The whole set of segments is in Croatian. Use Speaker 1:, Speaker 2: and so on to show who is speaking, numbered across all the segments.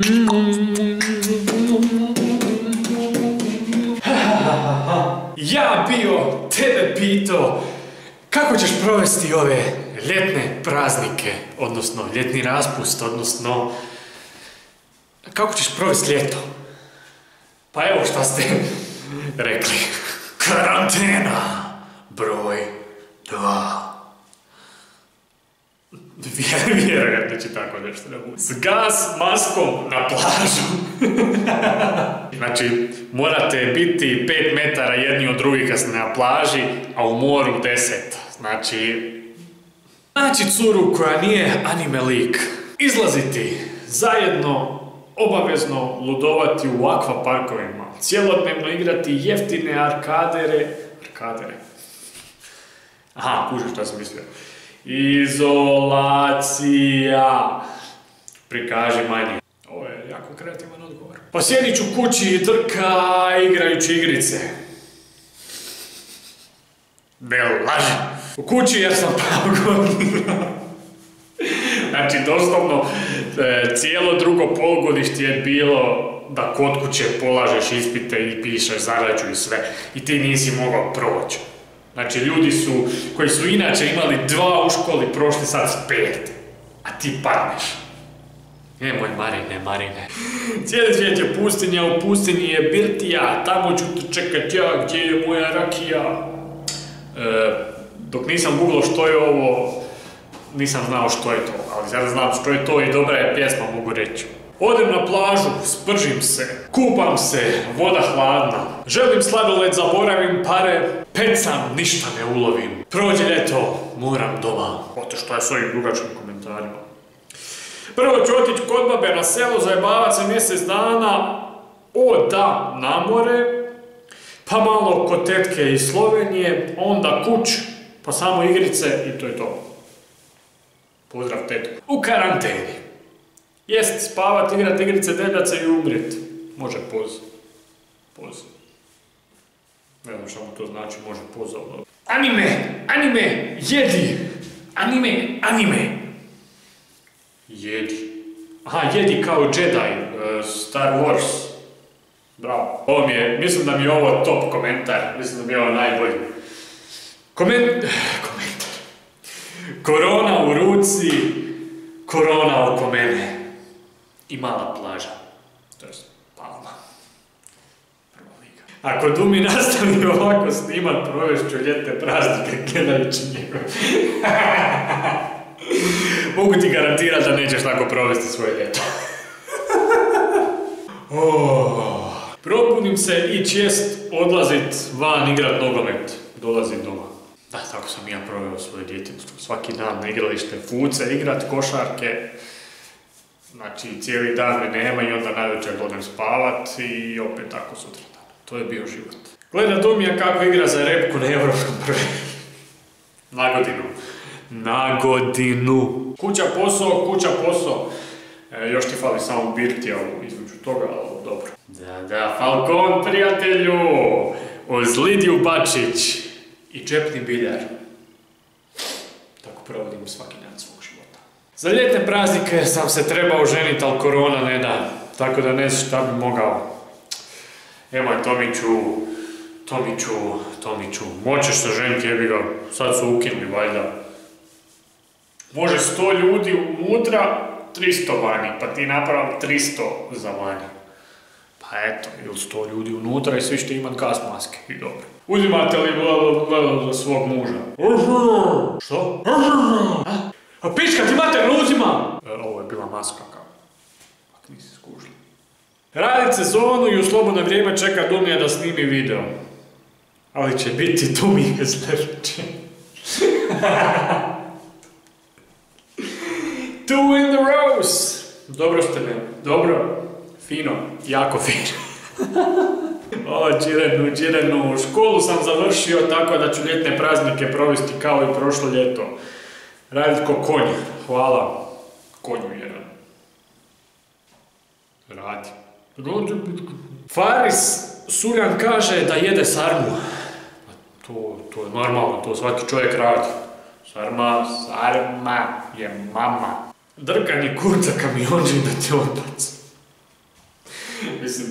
Speaker 1: Ja bio tebe pitao kako ćeš provesti ove ljetne praznike, odnosno ljetni raspust, odnosno kako ćeš provesti ljeto. Pa evo šta ste rekli. Karantena broj 2. Vjerojatno će tako nešto da bude. S gas maskom na plažu. Znači, morate biti 5 metara jedni od drugih kad ste na plaži, a u moru 10. Znači curu koja nije anime lik. Izlaziti zajedno, obavezno ludovati u akvaparkovima. Cijelodnevno igrati jeftine arkadere. Aha, kužiš šta sam mislio. Izolacija. Prikaži manje. Ovo je jako kreativan odgovor. Pa sjedit ću kući i trka igrajući igrice. Ne lažem. U kući jer sam pravogodinan. Znači, doslovno, cijelo drugo polugodište je bilo da kod kuće polažeš ispite i pišeš zadaću i sve. I ti nisi mogao proći. Znači, ljudi koji su inače imali 2 u školi, prošli sad s 5. A ti padneš. Moj Marine. Cijeli svijet je pustinja, u pustinji je birtija, tamo ću te čekat ja, gdje je moja rakija. Dok nisam googlao što je ovo, nisam znao što je to, ali sada znam što je to i dobra je pjesma, mogu reći. Odem na plažu, spržim se, kupam se, voda hladna. Želim sladoled, zaboravim pare, pecam, ništa ne ulovim. Prođe ljeto, moram doma. Oto što je s ovim dugačkim komentarima. Prvo ću otići kod babe na selo, zajebavat se mjesec dana, na more, pa malo kod tetke iz Slovenije, onda kuć, pa samo igrice i to je to. Pozdrav tetku. U karanteni. Jest, spavat, igrat igrice, deljaca i umrijet. Može poz. Ne znam šta mu to znači, može poz, ali... Anime, jedi! Anime! Jedi. Aha, jedi kao Jedi, Star Wars. Bravo. Mislim da mi je ovo top komentar, mislim da mi je ovo najbolji. Komentar. Korona u ruci, korona oko mene. I mala plaža. To je Palma. Prva liga. Ako Dumi nastavi ovako snimat, provešću ljetne praznike gledajući njegov. Mogu ti garantirati da nećeš tako provesti svoje ljeto. Probudim se i čest odlazit van igrat nogomet. Dolazit doma. Da, tako sam ja proveo svoje djetinjstvo. Svaki dan na igralište fuce, igrat košarke. Znači, cijeli dan me nema i onda navečer odem spavat i opet tako sutra dan. To je bio život. Gleda Dumija kako igra za repku na evropskom prvenstvu. Na godinu. Kuća posao. Još ti fali samo birtija između toga, ali dobro. Da, Falcon, prijatelju! Uz Lidiju Bačić i čepni biljar. Tako provodim svaki dan svog života. Za ljetne praznike sam se trebao ženiti, ali korona ne da. Tako da ne znam šta bi mogao. Evo je Tomiću. Moćeš se ženiti, jebi ga. Sad su ukinuli, valjda. Može 100 ljudi unutra, 300 vani, pa ti napravi 300 za vani. Pa eto, ili 100 ljudi unutra i svi ćete imat gas maske i dobro. Uzimate li za svog muža? Što? A pička ti mater ne uzimam! Ovo je bila maska kao. Ako nisi skužili. Radit sezonu i u slobodno vrijeme čeka Dumija da snimi video. Ali će biti Dumije sljedeće. Two in the rows! Dobro, fino, jako fino. Čirenu, školu sam završio tako da ću ljetne praznike provesti kao i prošlo ljeto. Radit ko konj, hvala konju jedan. Radi. Faris Suljan kaže da jede sarmu. To je normalno, to svaki čovjek radi. Sarma je mama. Drkanje kurca kamionđe da te odbaci.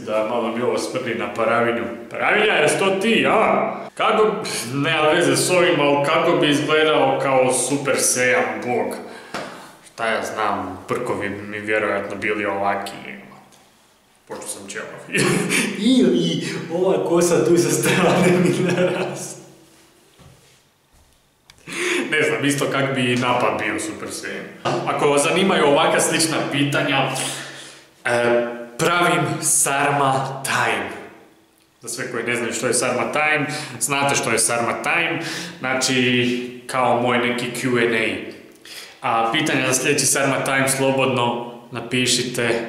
Speaker 1: da malo mi ovo smrdi na Paravinju. Paravinja, jes to ti, a? Kako, nema veze s ovim, ali kako bi izgledao kao Super Saiyan Bog? Šta ja znam, brkovi mi vjerojatno bili ovaki. Pošto sam čelav. I ova kosa tu sa strane mi narast. Ne znam, isto kak bi napad bio Super Saiyan. Ako vas zanimaju ovakva slična pitanja, pravim Sarma Time. Za sve koji ne znaju što je Sarma Time, znate što je Sarma Time, znači kao moj neki Q&A. A pitanja za sljedeći Sarma Time slobodno napišite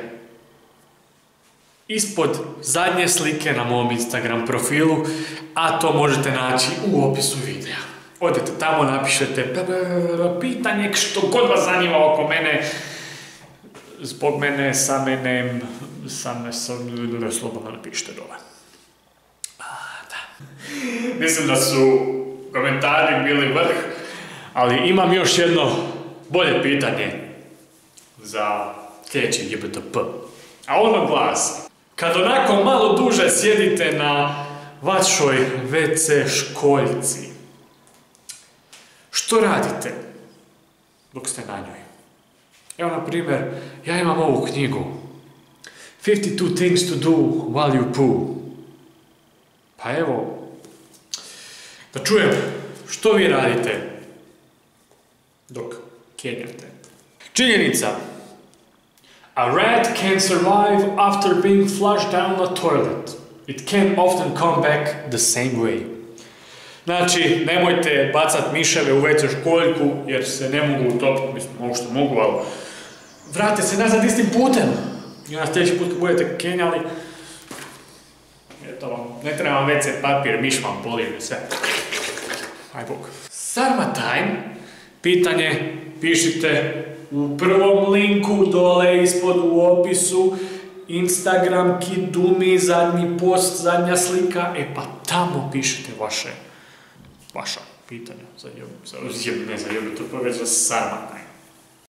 Speaker 1: ispod zadnje slike na mom Instagram profilu, a to možete naći u opisu videa. Odete tamo, napišete pitanje što god vas zanima oko mene, zbog mene, sa mene, slobodno napišite dole. Da. Mislim da su komentari bili vrh, ali imam još jedno bolje pitanje za sljedeći JBTP. A ono glasi, kad onako malo duže sjedite na vašoj WC školjci, što radite dok ste na njoj? Evo, na primjer, ja imam ovu knjigu 52 things to do while you poo. Pa evo, da čujem što vi radite dok kenjate. Činjenica. A rat can survive after being flushed down a toilet. It can often come back the same way. Znači, nemojte bacat miševe u WC školjku jer se ne mogu utopiti, mislim, mogu što mogu, ali vrate se nazad istim putem. I onda sljedeći put kad budete kenjali, eto vam, ne treba vam WC papir, miš vam polije sve. Aj bog. Sarma Time, pitanje pišite u prvom linku dole ispod u opisu, Instagram, Kidumi, zadnji post, zadnja slika, pa tamo pišite vaša pitanja za JBTP, već za Sarma Time.